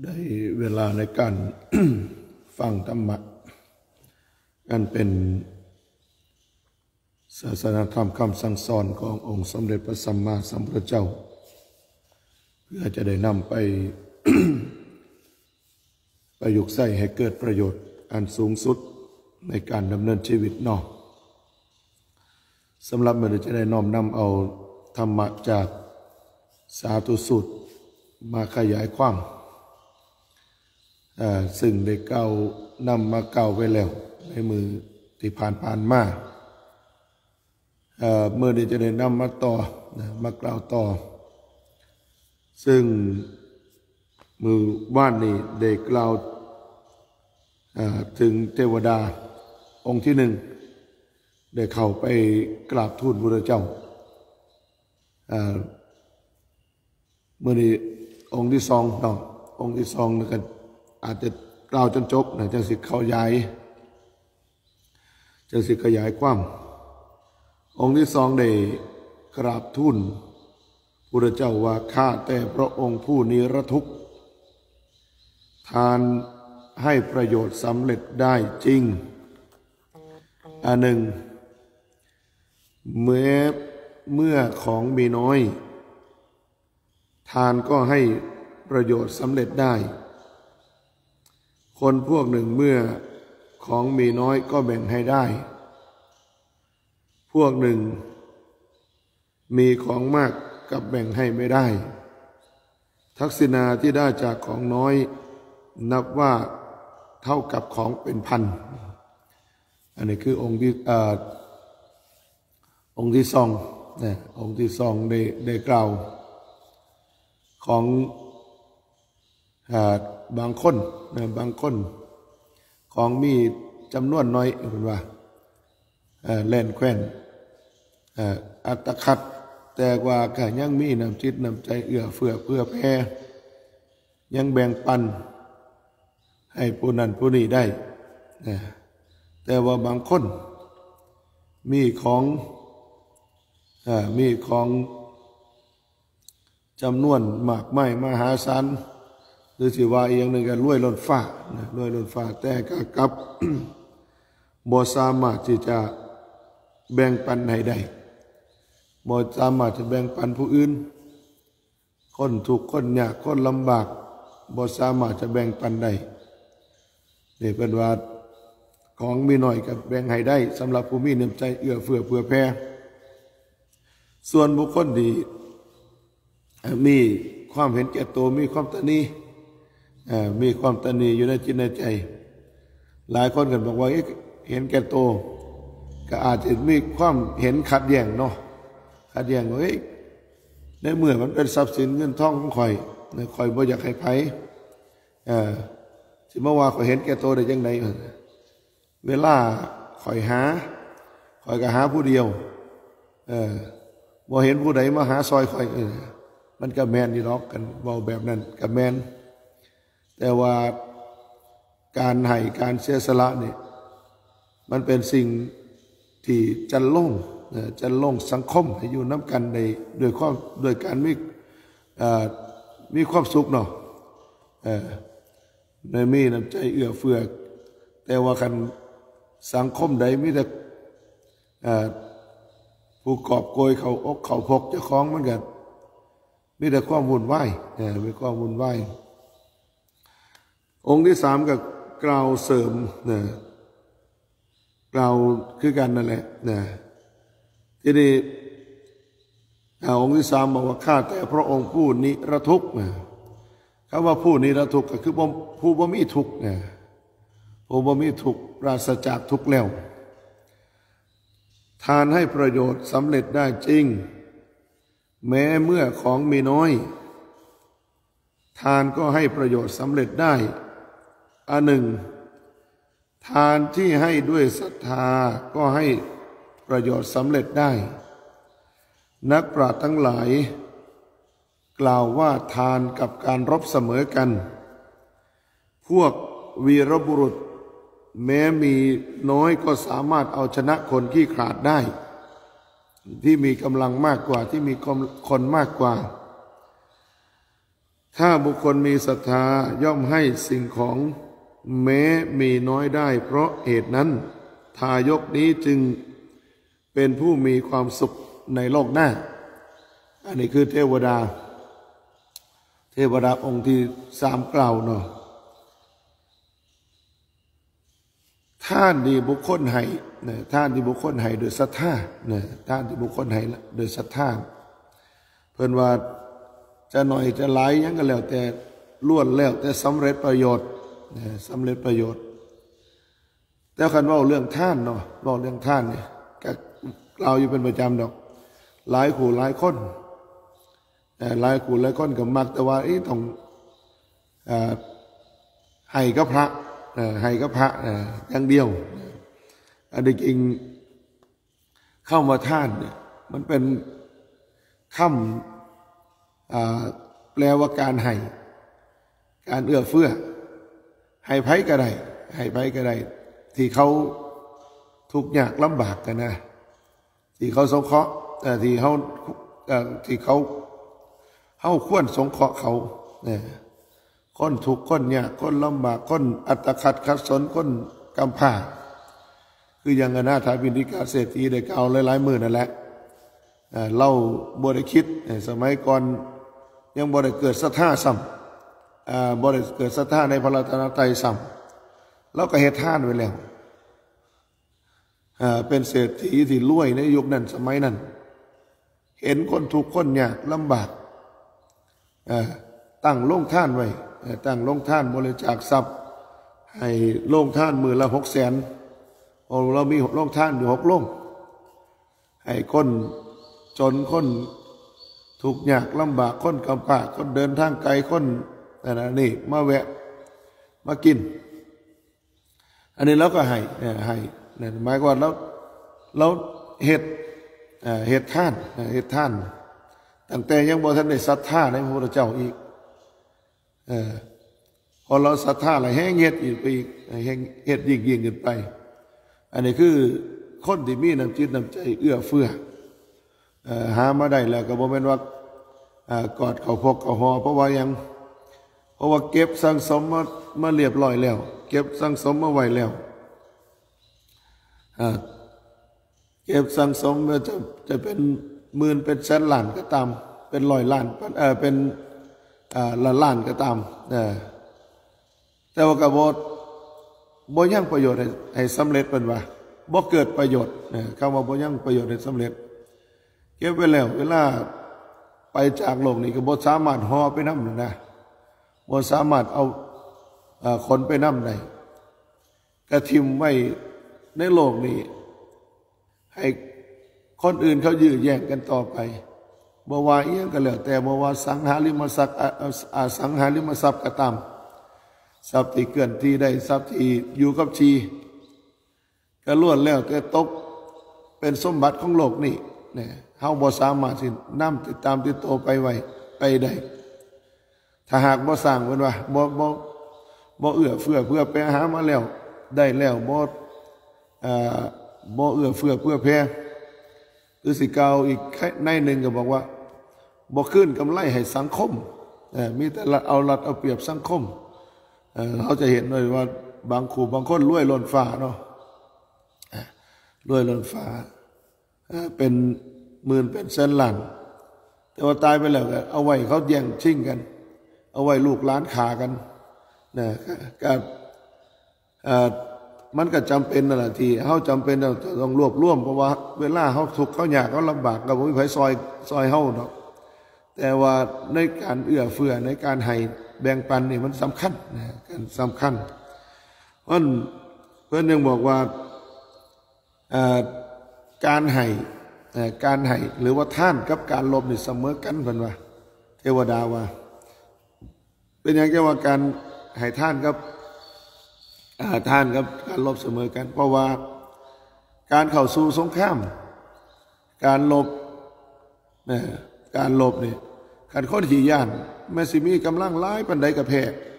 ได้เวลาในการ ฟังธรรมะกันเป็นศาสนธรรมคำสั่งสอนขององค์สมเด็จพระสัมมาสัมพุทธเจ้าเพื่อจะได้นำไป ประยุกต์ใช้ให้เกิดประโยชน์อันสูงสุดในการดำเนินชีวิตเนาะสำหรับเมื่อจะได้น้อมนำเอาธรรมะจากสาธุสูตรมาขยายความซึ่งได้เก่านำมาเก่าไว้แล้วในมือที่ผ่านมาเมื่อนี้จะได้นำมาต่อมากล่าวต่อซึ่งมือบ้านนี้ได้กล่าวถึงเทวดาองค์ที่หนึ่งได้เข้าไปกราบทูลพระเจ้าเมื่อนี้องค์ที่สองเนาะองค์ที่สองแล้วกันอาจจะกล่าวจนจบนะจังสิขยายความองค์ที่สองได้กราบทูลพระเจ้าว่าข้าแต่พระองค์ผู้นิรทุกข์ทานให้ประโยชน์สำเร็จได้จริงอันหนึ่งเมื่อของมีน้อยทานก็ให้ประโยชน์สำเร็จได้คนพวกหนึ่งเมื่อของมีน้อยก็แบ่งให้ได้พวกหนึ่งมีของมากกับแบ่งให้ไม่ได้ทักษิณาที่ได้จากของน้อยนับว่าเท่ากับของเป็นพันอันนี้คือองค์ที่สองนะองค์ที่สองได้กล่าวของบางคนนะบางคนของมีจำนวนน้อยเป็นว่าแล่นแคว้นอัตคัดแต่ว่าก็ยังมีน้ำจิตน้ำใจเอื้อเฟื้อเพื่อแผ่ยังแบ่งปันให้ผู้นั้นผู้นี้ได้นะแต่ว่าบางคนมีของจำนวนมากมายมหาศาลหรือสิว่าอีกอย่างหนึ่งก็รวยล้นฟ้านะรวยล้นฟ้าแต่ก็กลับ บ่สามารถที่จะแบ่งปันให้ได้บ่สามารถจะแบ่งปันผู้อื่นคนทุกข์คนยากคนลำบากบ่สามารถจะแบ่งปันได้นี่เป็นว่าของมีน้อยก็แบ่งให้ได้สำหรับผู้มีน้ำใจเอื้อเฟื้อเผื่อแผ่ส่วนบุคคลที่มีความเห็นแก่ตัวมีความตนีอยู่ในจิตในใจหลายคนกันบอกว่าเห็นแก่ตัวก็อาจจะมีความเห็นขัดแย้งเนาะขัดแย้งว่าในเมื่อมันเป็นทรัพย์สินเงินทองของข่อยบ่อยากให้ไผสิมาว่าข่อยเห็นแก่ตัวได้จังไดเวลาข่อยก็หาผู้เดียวบ่เห็นผู้ใดมาหาซอยข่อยมันก็แม่นอยู่หรอกกันเว้าแบบนั้นก็แม่นแต่ว่าการให้การเสียสละนี่มันเป็นสิ่งที่จันลงสังคมให้อยู่น้ำกันในโดยการมีความสุขเนาะในมีน้ำใจเอื้อเฟื้อแต่ว่าคันสังคมใดมีแต่ผู้กอบโกยเขาอกเขาพกเจ้าของมันก็มีแต่ความวุ่นวายมีความวุ่นวายองค์ที่สามก็กล่าวเสริมกล่าวคือกันนั่นแหละทีนี้องค์ที่สามบอกว่าข้าแต่พระองค์ผู้นิรทุกข์คำว่าผู้นิรทุกข์ก็คือผู้บ่มีทุกข์ผู้บ่มีทุกข์ปราศจากทุกข์แล้วทานให้ประโยชน์สำเร็จได้จริงแม้เมื่อของมีน้อยทานก็ให้ประโยชน์สำเร็จได้อันหนึ่งทานที่ให้ด้วยศรัทธาก็ให้ประโยชน์สำเร็จได้นักปราชญ์ทั้งหลายกล่าวว่าทานกับการรบเสมอกันพวกวีรบุรุษแม้มีน้อยก็สามารถเอาชนะคนขี้ขลาดได้ที่มีกำลังมากกว่าที่มีคนมากกว่าถ้าบุคคลมีศรัทธาย่อมให้สิ่งของแม้มีน้อยได้เพราะเหตุนั้นทายกนี้จึงเป็นผู้มีความสุขในโลกหน้าอันนี้คือเทวดาองค์ที่3กล่าวเนาะท่านที่บุคคลให้ท่านที่บุคคลให้โดยศรัทธาท่านที่บุคคลให้โดยศรัทธาเพิ่นว่าจะหน่อยจะหลายยังก็แล้วแต่ล้วนแล้วแต่สำเร็จประโยชน์สำเร็จประโยชน์แต่คันว่าเรื่องท่านเนาะบอกเรื่องท่านเนี่ยก็กล่าวอยู่เป็นประจำดอกหลายคู่หลายคนหลายคู่หลายคนก็มักแต่ว่าต้องให้กับพระให้กับพระอย่างเดียวอันนี้จริงเข้ามาท่านเนี่ยมันเป็นคำแปลว่าการให้การเอื้อเฟื้อให้ไผก็ได้ให้ไผก็ได้ที่เขาทุกข์ยากลำบากกันนะที่เขาสงเคราะห์ที่เขาควรสงเคราะห์เขาคนทุกข์คนยากคนลำบากคนอัตคัดขัดสนคนกำพร้าคืออย่างอนาถาบิณฑิกาเศรษฐีได้กล่าวหลายๆมื้อนั่นแหละเล่าบ่ได้คิดสมัยก่อนยังบ่ได้เกิดศรัทธาซ้ำบ่ได้เกิดศรัทธาในพระรัตนตรัยซ้ำแล้วก็เฮ็ดทานไว้แล้วเป็นเศรษฐีที่รวยในยุคนั้นสมัยนั้นเห็นคนทุกข์คนยากลำบากตั้งโรงทานไว้ตั้งโรงทานบริจาคทรัพย์ให้โรงทานมื้อละ600,000เรามีโรงทานอยู่6โรงให้คนจนคนทุกข์ยากลำบากคนกำพร้าคนเดินทางไกลคนนี่มาแวะมากินอันนี้เราก็ให้หมายว่าเราเฮ็ดท่านตั้งแต่ยังบ่ทันได้ศรัทธาในพระพุทธเจ้าอีกพอเราศรัทธาอะไรแห้งเฮ็ดอีกไปอีกแห้งเฮ็ดยิ่งขึ้นไปอันนี้คือคนที่มีน้ำจิตน้ำใจเอื้อเฟื้อหามาได้แล้วก็บ่แม่นว่ากอดเขาพกเขาหอเพราะว่าเก็บสังสมมาเรียบร้อยแล้วเก็บสังสมมาไว้แล้วเก็บสังสมจะเป็นหมื่นเป็นแสนล้านก็ตามเป็น100 ล้านเป็นล้านก็ตามแต่ว่าก็บ่ยังประโยชน์ให้สำเร็จเป็นว่าบ่เกิดประโยชน์คำว่าบ่ยังประโยชน์ให้สำเร็จเก็บไว้แล้วเวลาไปจากโลกนี้ก็บ่สามารถห่อไปนำนะบ่สามารถเอาขนไปนำได้ก็ทิ่มไว้ในโลกนี้ให้คนอื่นเขายื้อแย่งกันต่อไปบ่ว่าอีหยังก็แล้วแต่บ่ว่าสังหาริมทรัพย์สังหาริมทรัพย์ก็ตามทรัพย์ที่เกินที่ได้ทรัพย์ที่อยู่กับชีก็ล้วนแล้วแต่ตกเป็นสมบัติของโลกนี้เฮาบ่สามารถสินำติดตามติดโตไปไว้ไปได้ถ้าหากบ่สร้างเพิ่นว่าบ่เอื้อเฟื้อเพื่อไปหามาแล้วได้แล้วบ่เอื้อเฟื้อเพื่อแผ่หรือสิกล่าวอีกในหนึ่งก็บอกว่าบ่คืนกำไรให้สังคมมีแต่เอารัดเอาเปรียบสังคมเขาจะเห็นเลยว่าบางคนรวยล้นฟ้าเนาะรวยล้นฟ้าเป็นหมื่นเป็นแสนล้านแต่ว่าตายไปแล้วก็เอาไว้เขาแย่งชิงกันเอาไว้ลูกหลานขากันก็มันก็จำเป็นนั่นแหละที่เขาจำเป็นต้องรวบรวมเพราะว่าเวลาเขาทุกข์เขายากเขาลำบากก็บ่มีไผซอยเขาเนาะแต่ว่าในการเอื้อเฟื้อในการให้แบ่งปันนี่มันสำคัญการสำคัญเพราะเพื่อนยังบอกว่าการให้หรือว่าท่านกับการลบนี่เสมอกันเพิ่นว่าเทวดาว่าเป็นอย่างเดียวว่าการให้ท่านกับการลบเสมอกันเพราะว่าการเข้าสู่สงครามการลบนี่ขันคนขี่ย่านแม้สิมีกำลังหลายปานใดก็แพ้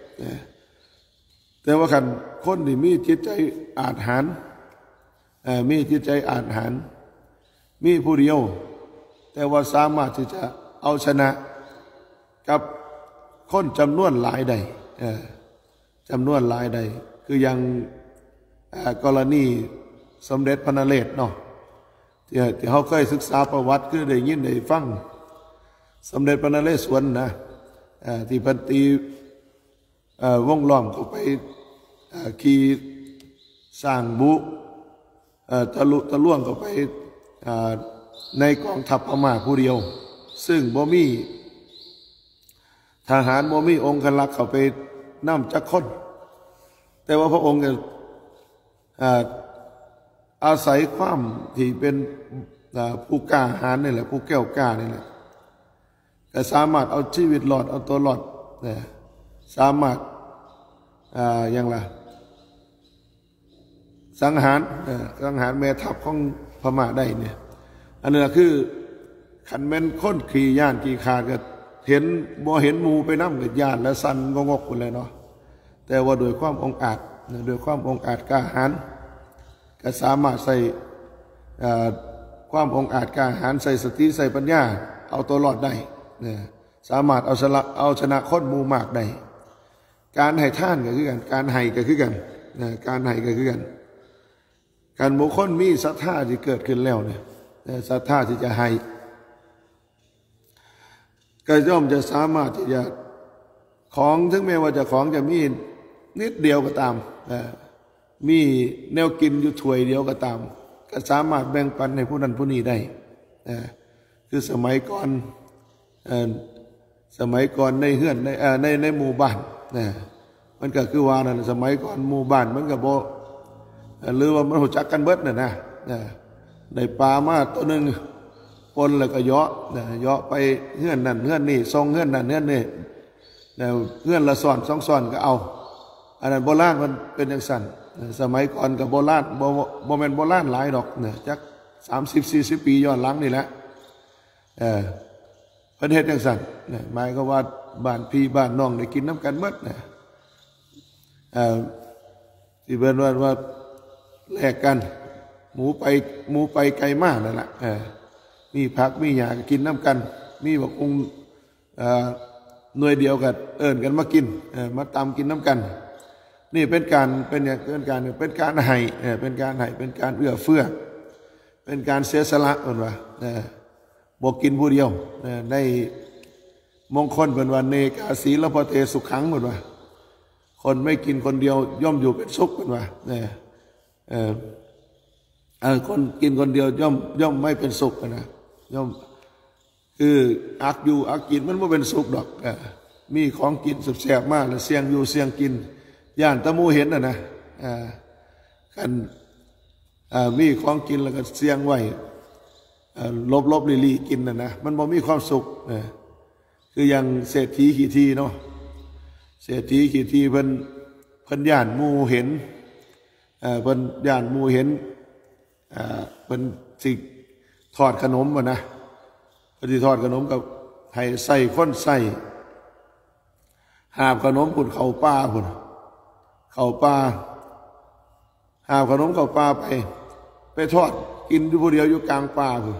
แต่ว่าขันคนที่มีจิตใจอาจหาญมีจิตใจอาจหาญมีผู้เดียวแต่ว่าสามารถที่จะเอาชนะกับคนจำนวนหลายใดจำนวนหลายใดคือยังกรณีสมเด็จพระนเรศเนาะที่เขาเคยศึกษาประวัติคือได้ยินได้ฟังสมเด็จพระนเรศวรนะที่พันตีวงล้อมเข้าไปขี่สร้างบุทะลุทะลวงเข้าไปในกองทัพพม่าผู้เดียวซึ่งบ่มีทหารบ่มีองค์คลักษ์เข้าไปนำจักคนแต่ว่าพระองค์อาศัยความที่เป็นผู้กล้าหาญนี่แหละผู้แก้วกล้านี่แหละแต่สามารถเอาชีวิตรอดเอาตัวรอดสามารถอย่างไรสังหารแม่ทัพของพม่าได้เนี่ยอันนี้คือขันแม่นค้นขี่ย่านขี่ขาดก็เห็นบ่เห็นมูไปน้ำกับย่านและสันงกคนเลยเนาะแต่ว่าโดยความองอาจโดยความองอาจกล้าหาญก็สามารถใส่ความองอาจกล้าหาญใส่สติใส่ปัญญาเอาตัวรอดได้สามารถเอาชนะคนมูมากได้การให้ท่านก็คือกันการให้ก็คือกันการให้ก็คือกันการบุคคลมีศรัทธาที่เกิดขึ้นแล้วเนี่ยศรัทธาที่จะให้ก็ย่อมจะสามารถที่จะของถึงแม้ว่าจะของจะมีนิดเดียวก็ตามมีแนวกินอยู่ถ้วยเดียวก็ตามก็สามารถแบ่งปันให้ผู้นั้นผู้นี้ได้คือสมัยก่อนในเฮือนในหมู่บ้านมันก็คือว่านั่นสมัยก่อนหมู่บ้านมันก็บ่หรือว่ามันหูจักกันเบิดน่ะนะในป่ามาตัวหนึ่งปนแล้วก็เยาะไปเฮือนนั่นเฮือนนี่ทรงเฮือนนั่นเฮือนนี่เฮือนละซ้อน2 ซ้อนก็เอาอันนั้นโบราณมันเป็นอย่างสั้นสมัยก่อนกับโบราณบ่แม่นโบราณหลายดอกเนี่ยจัก30-40 ปีย้อนหลังนี่แหละเพิ่นเฮ็ดอย่างสั้นหมายก็ว่าบ้านพี่บ้านน้องได้กินน้ำกันหมดที่เพิ่นว่าแลกกันหมูไปไกลมากนั่นแหละมีผักมีหญ้ากินน้ำกันมีบักองหน่วยเดียวกันเอิ้นกันมากินมาตำกินน้ำกันนี่เป็นการให้เป็นการเอื้อเฟื้อเป็นการเสียสละเพิ่นว่าบ่กินผู้เดียวในมงคลเพิ่นว่าเนกาสีละพเทสุขังเพิ่นว่าคนไม่กินคนเดียวย่อมอยู่เป็นสุขเพิ่นว่าคนกินคนเดียวย่อมไม่เป็นสุขนะย่อมคืออักอยู่อักกินมันไม่เป็นสุขดอกมีของกินแสบๆมากแล้วเสียงอยู่เสียงกินย่านตะมูเห็นนะกันมีของกินแล้วก็เสียงไว้ลบลีกินนะมันบ่มีความสุขคืออย่างเศรษฐีขี่ทีเนาะเศรษฐีขี่ทีเพิ่นย่านมูเห็นเพิ่นย่านมูเห็นเพิ่นสิทอดขนมนะเพิ่นสิทอดขนมกับให้ใส่ข้นใส่หาบขนมพุ่นเข้าป่าพุ่นเข้าป่าหาบขนมเข้าป่าไปทอดกินอยู่ผู้เดียวอยู่กลางป่าพุ่น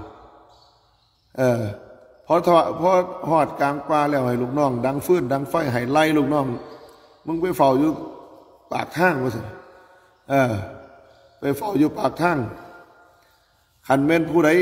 พอหอดกลางป่าแล้วให้ลูกน้องดังฟืนดังไฟให้ไล่ลูกน้องมึงไปเฝ้าอยู่ปากทางว่าสิไปเฝ้าอยู่ปากทางขันแม่นผู้ใด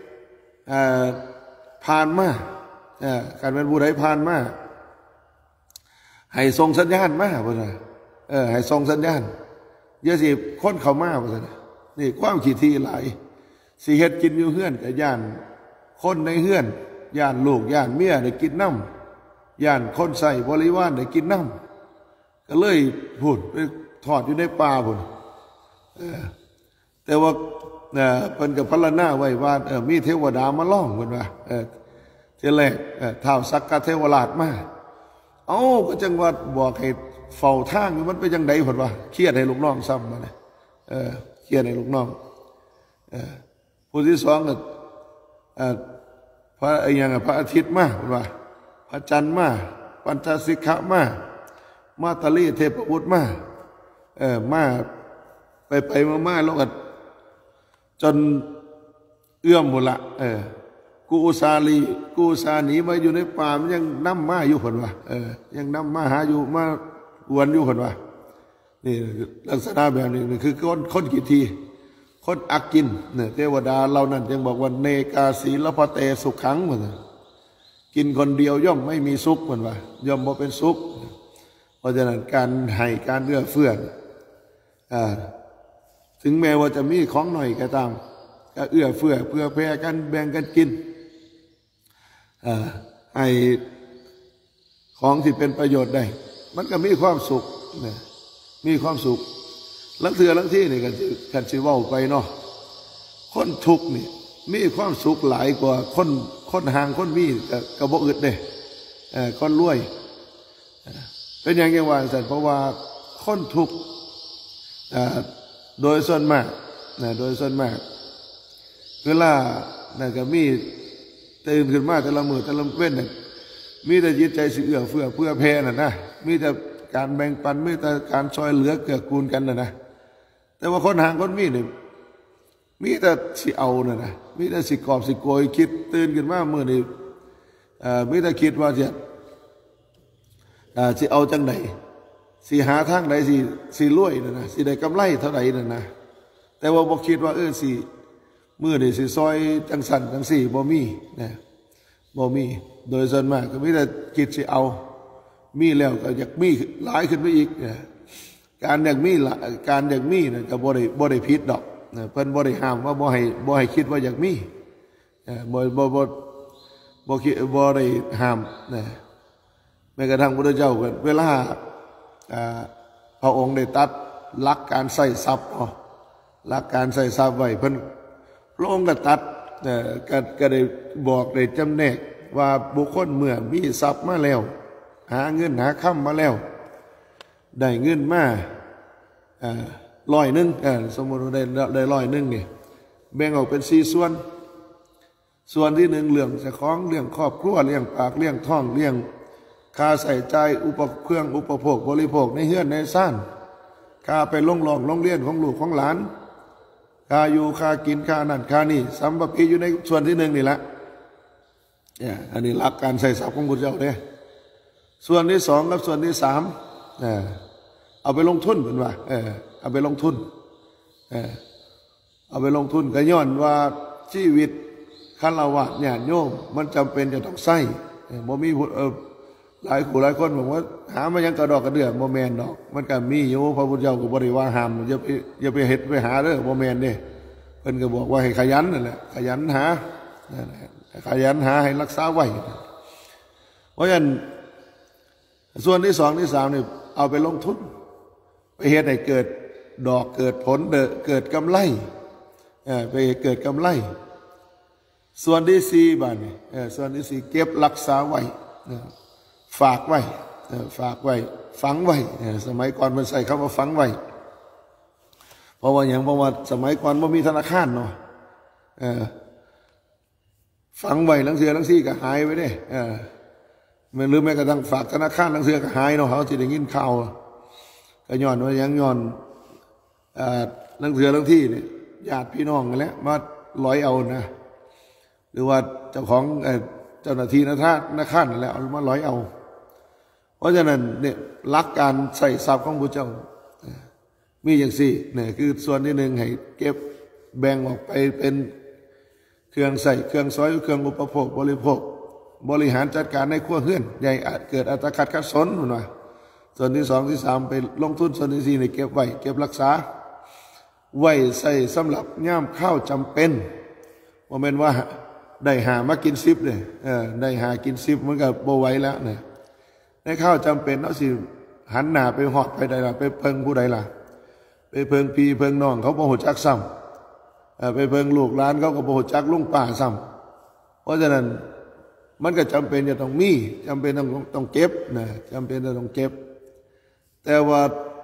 ผ่านมาขันแม่นผู้ใดผ่านมาให้ส่งสัญญาณมาว่าสิให้ส่งสัญญาณเยอะสิคนเข้ามาว่าสินี่ความขี้ที่หลายสิเฮ็ดกินอยู่เฮือนกับย่านคนในเฮือนย่านลูกย่านเมียได้กินน้ำย่านคนใส่บริวารได้กินน้ำก็เลยพูดไปทอดอยู่ในป่าพุ่นแต่ว่าเพิ่นกับพรรณนาไว้ว่ามีเทวดามาล่องเพิ่นว่าเทแรกท้าวสักกะเทวราชมาก็จังว่าบอกให้เฝ้าทางมันเป็นจังได๋เพิ่นว่าเครียดให้ลูกน้องซ้ำมาเนี่ยเครียดให้ลูกน้องผู้ที่สองก็พระอาทิตย์มาเพิ่นว่าพระจันทร์มาปัญจสิกขะมาตาลีเทพบุตรมาไปมาแล้วก็จนเอื้อมหมดละกูอุตส่าห์หนีมาอยู่ในป่ามันยังนำมาอยู่เพิ่นว่ายังนำมาหาอยู่มากวนอยู่เพิ่นว่านี่ลักษณะแบบนี้คือคนกี่ทีคนอักกินเนี่ยเทวดาเรานั่นยังบอกว่าเนกาสีลพเตสุขขังเหมือนกินคนเดียวย่อมไม่มีสุขเหมือนว่าย่อมบ่เป็นสุขเพราะฉะนั้นการให้การเอื้อเฟื้อถึงแม้ว่าจะมีของหน่อยก็ตามก็เอื้อเฟื้อเพื่อแผ่กันแบ่งกันกินให้ของที่เป็นประโยชน์ได้มันก็มีความสุขนะมีความสุขลังที่นี่กันสิเว้าไปเนาะคนทุกข์นี่มีความสุขหลายกว่าคนห่างคนมีก็บ่อึดเด้คนรวยเป็นอย่างว่าซั่นเพราะว่าคนทุกข์โดยส่วนมากเวลาก็มีตื่นขึ้นมาแต่ละมื้อแต่ละเว้นมีแต่จิตใจสิเอื้อเฟื้อเพื่อแผ่นะมีแต่การแบ่งปันมีแต่การช่วยเหลือเกื้อกูลกันนะแต่ว่าคนห่างคนมีนี่มีแต่สิเอานะมีแต่สิกอบสิโกยคิดตื่นขึ้นมามื้อนี้มีแต่คิดว่าจะสิเอาจังไดสิหาทางใดสิรวยนะสิได้กำไรเท่าไหร่นะแต่ว่าบ่คิดว่าสิมื้อนี้สิซอยจังสั่นจังสี่บ่มีนะบ่มีโดยส่วนมากก็มีแต่คิดสิเอามีแล้วก็อยากมีหลายขึ้นไปอีกการอยากมีนะก็บ่ได้ผิดดอกเพิ่นบ่ได้ห้ามว่าบ่ให้คิดว่าอยากมีบ่คิดบ่ได้ห้ามนะแม้กระทั่งพระพุทธเจ้าก็เวลาพระองค์ได้ตัดหลักการใส่ทรัพย์หลักการใส่ทรัพย์ไว้เพิ่นพระองค์ก็ตัดก็ได้บอกได้จำแนกว่าบุคคลเมื่อมีทรัพย์มาแล้วหาเงินหาค่ำมาแล้วได้เงินมา100สมมติว่าได้100นี่แบ่งออกเป็น4ส่วนที่1เรื่องเจ้าของเรื่องครอบครัวเรื่องปากเรื่องท้องเรื่องค่าใส่ใจเครื่องอุปโภคบริโภคในเฮือนในซ่านค่าไปโรงเรียนของลูกของหลานค่าอยู่ค่ากินค่านั่นค่านี่สัมปปีอยู่ในส่วนที่1นี่แหละอันนี้หลักการใส่ทรัพย์ของพุทธเจ้าเนี่ยส่วนที่2กับส่วนที่3เอาไปลงทุนเป็นว่าเอาไปลงทุนเอาไปลงทุนก็ย้อนว่าชีวิตฆราวาสญาติโยมมันจำเป็นจะต้องใช้บ่มีหลายคนบอกว่าหามายังกระดอกกระเดื่อบ่แม่นดอกมันก็มีอยู่พระพุทธเจ้าก็บ่ได้ว่าห้ามอย่าไปเฮ็ดไปหาเด้อบ่แม่นเด้เพิ่นก็บอกว่าให้ขยันนั่นแหละขยันหาให้รักษาไว้เพราะฉะนั้นส่วนที่2ที่3นี่เอาไปลงทุนไปเฮ็ดให้เกิดดอกเกิดผลเกิดกำไรไปเกิดกำไรส่วนที่4บาดนี่ส่วนที่4เก็บรักษาไว้ฝากไว้ฝังไว้สมัยก่อนมันใส่คำว่าฝังไว้เพราะว่าสมัยก่อนบ่มีธนาคารเนาะฝังไว้ลังซี่ก็หายไปเด้มันหรือแม้กระทั่งฝากธนาคารลังเสือก็หายเนาะเขาสิได้ยินข่าวก็ย้อนว่าย้อนลังเสือลังที่นี่ญาติพี่น้องกันแล้วมาร้อยเอานะหรือว่าเจ้าของเจ้าหน้าที่ธนาคารนั่นแหละเอามาร้อยเอาเพราะฉะนั้นเนี่ยหลักการใส่ทรัพย์ของพระเจ้ามีอย่างสี่เนี่ยคือส่วนที่1ให้เก็บแบ่งออกไปเป็นเครื่องใส่เครื่องซอยเครื่องอุปโภคบริโภคบริหารจัดการในครัวเรือนใหญ่อาจเกิดอัตคัดขัดสนหน่อยส่วนที่2ที่3ไปลงทุนส่วนที่4ในเก็บไว้เก็บรักษาไว้ใส่สำหรับย่ามข้าวจำเป็นว่าแม่นว่าได้หามากิน10เลยได้หากิน10มันก็บ่ไหวแล้วเนี่ยในข้าวจำเป็นเนาะสิหันหน้าไปหอดไปใดล่ะไปเพิงผู้ใดล่ะไปเพิงพี่เพิงน้องเขาบ่ฮู้จักซ้ำไปเพิงลูกหลานเขาก็บ่ฮู้จักลุงป้าซ้ำเพราะฉะนั้นมันก็จำเป็นจะต้องมีจำเป็นต้องเก็บนะจำเป็นจะต้องเก็บแต่ว่า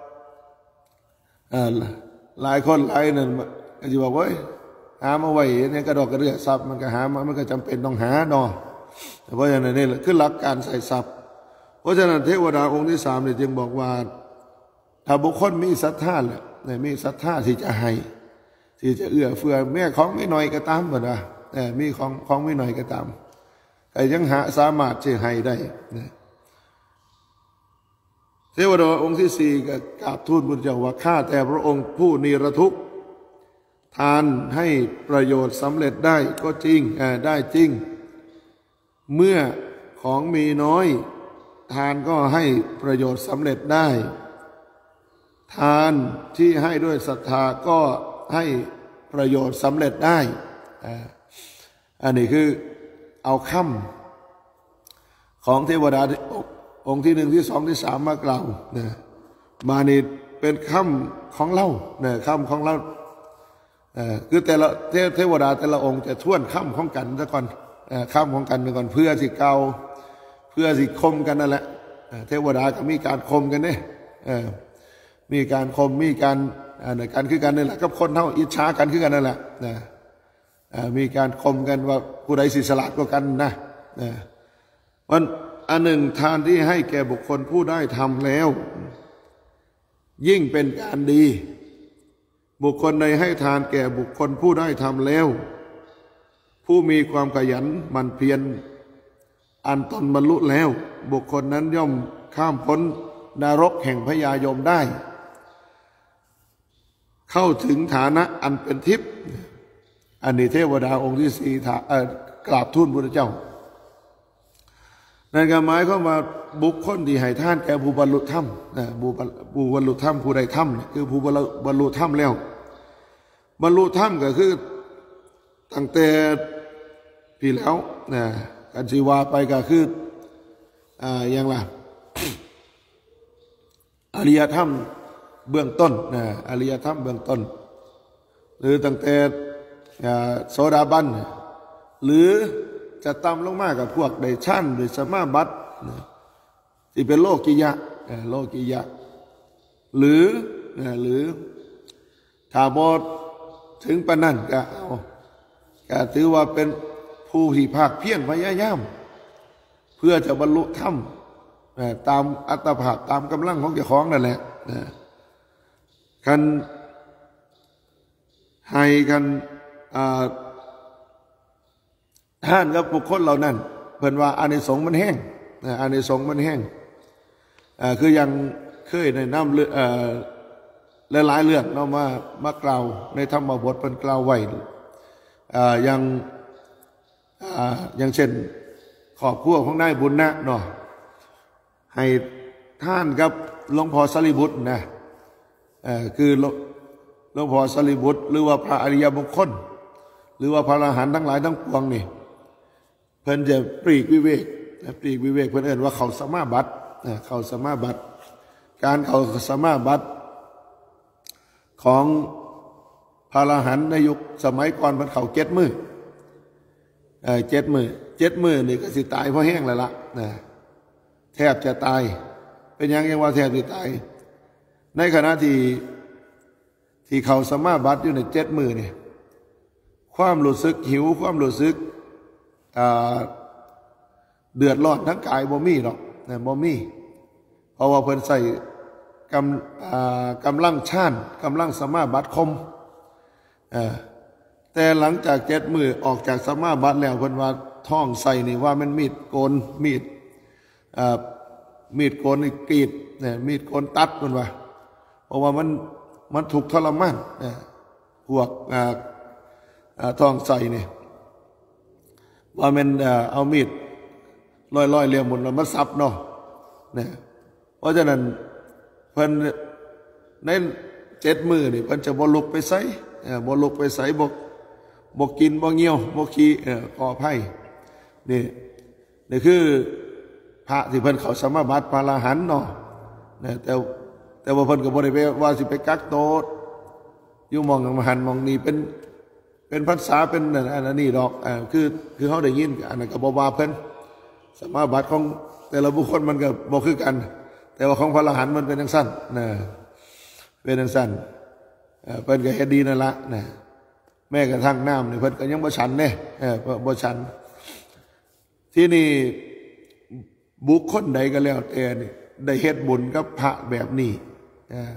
หลายคนหลายนั่นก็จะบอกว่าหามาไว้เนี่ยกระดอกกระเดื่อทรัพย์มันก็หามามันก็จำเป็นต้องหาเนาะเพราะฉะนั้นนี่แหละคือหลักการใส่ทรัพย์เพราะฉะนั้นเทวดาองค์ที่3เนี่ยจึงบอกว่าถ้าบุคคลมีศรัทธาแหละมีศรัทธาที่จะให้ที่จะเอื้อเฟื้อแม่ของไม่น้อยก็ตามเหมือนว่ามีของไม่หน่อยก็ตามแต่ยังหาสามารถจะให้ได้เทวดาองค์ที่สี่ก็กราบทูลพระเจ้าว่าข้าแต่พระองค์ผู้นิรทุกข์ทานให้ประโยชน์สำเร็จได้ก็จริงได้จริงเมื่อของมีน้อยทานก็ให้ประโยชน์สำเร็จได้ทานที่ให้ด้วยศรัทธาก็ให้ประโยชน์สำเร็จได้อันนี้คือเอาคำของเทวดาองค์ที่หนึ่งที่สองที่สามมากล่าวมานี่เป็นคำของเราคำของเราคือแต่ละเทวดาแต่ละองค์จะท่วนคำของกันซะก่อนคำของกันก่อนเพื่อสิเกาเพื่อสิคมกันนั่นแหละเทวดาก็มีการคมกันเนี่ยมีการคมมีการการคือกันนี่แหละกับคนเท่าอิจฉากันคือกันนั่นแหละมีการคมกันว่าผู้ใดสิฉลาดกว่ากันนะวันอันหนึ่งทานที่ให้แก่บุคคลผู้ได้ทำแล้วยิ่งเป็นการดีบุคคลใดให้ทานแก่บุคคลผู้ได้ทำแล้วผู้มีความขยันหมั่นเพียรอันตนบรรลุแล้วบุคคลนั้นย่อมข้ามพ้นนรกแห่งพยายมได้เข้าถึงฐานะอันเป็นทิพย์อันนี้เทวดาองค์ที่สี่กราบทูลพระเจ้านั่นก็หมายความว่าบุคคลที่ให้ทานแก่ผู้บรรลุธรรมผู้บรรลุธรรมผู้ใดธรรมคือผู้บรรลุธรรมแล้วบรรลุธรรมก็คือตั้งแต่พี่แล้วกันสิวาไปก็คืออย่างไรอริยธรรมเบื้องต้นอริยธรรมเบื้องต้นหรือตั้งแต่โสดาบันหรือจะต่ำลงมากกับพวกได้ชั้นหรือสมาบัติที่เป็นโลกิยะหรือถ้าบอดถึงปานนั้นก็ถือว่าเป็นผู้ที่ภาคเพียรพยายามเพื่อจะบรรลุธรรมตามอัตภาพตามกำลังของเจ้าของนั่นแหละกันให้กันท่านกับบุคคลเหล่านั้นเพิ่นว่าอานิสงส์มันแห้งอานิสงส์มันแห้งคือยังเคยในน้ำหลายๆเรื่องเรามากล่าวในธรรมบทเป็นกล่าวไว้อย่างเช่นครอบครัวของนายบุญนะเนาะให้ท่านกับหลวงพ่อสารีบุตรนะคือหลวงพ่อสารีบุตรหรือว่าพระอริยบุคคลหรือว่าพระอรหันต์ทั้งหลายทั้งปวงนี่เพิ่นจะปลีกวิเวกเพิ่นเอ่ยว่าเขาสมาบัติการเขาสมาบัติของพระอรหันต์ในยุคสมัยก่อนเพิ่นเขา7 มื้อ7 มื้อนี่ก็สิตายเพราะแห้งแล้วล่ะแทบจะตายเป็นยังว่าแทบจะตายในขณะที่เขาสมาบัติอยู่ใน7 มื้อนี่ความรู้สึกหิวความรู้สึกเดือดร้อนทั้งกายบ่มีหรอกบ่มีเพราะว่าเพิ่นใส่กำลังชาญกำลังสมาบัติคมแต่หลังจาก7 มื้อออกจากสมาบัติแล้วเพิ่นว่าท้องใส่นี่ว่ามันมีดโกนมีดโกนกรีดมีดโกนตัดเพิ่นว่าเพราะว่ามันถูกทรมานพวกท้องใส่นี่ว่ามันเอามีดลอยเรียงหมดแล้วมาซับเนาะเพราะฉะนั้นเพิ่นใน7 มื้อนี่เพิ่นจะบ่ลุกไปไสบ่กินบ่เหี่ยวบ่ขี้ขออภัยนี่คือพระที่เพิ่นเข้าสมาบัติพระอรหันต์เนาะแต่ว่าเพิ่นก็บ่ได้ไปว่าสิไปกักโตดอยู่มองหันมองนี่เป็นภาษาเป็นอันนี้ดอกคือเขาได้ยินอันนั้นก็บ่ว่าเพิ่นสมาบัติของแต่ละบุคคลมันก็บ่คือกันแต่ว่าของพระอรหันต์มันเป็นจังซั่นเป็นจังซั่นเพิ่นก็เฮ็ดดีนั่นละแม้กระทั่งน้ำนี่เพิ่นก็ยังบ่ฉันเด้บ่ฉันที่นี่บุคคลใดก็แล้วแต่นี่ได้เฮ็ดบุญกับพระแบบนี้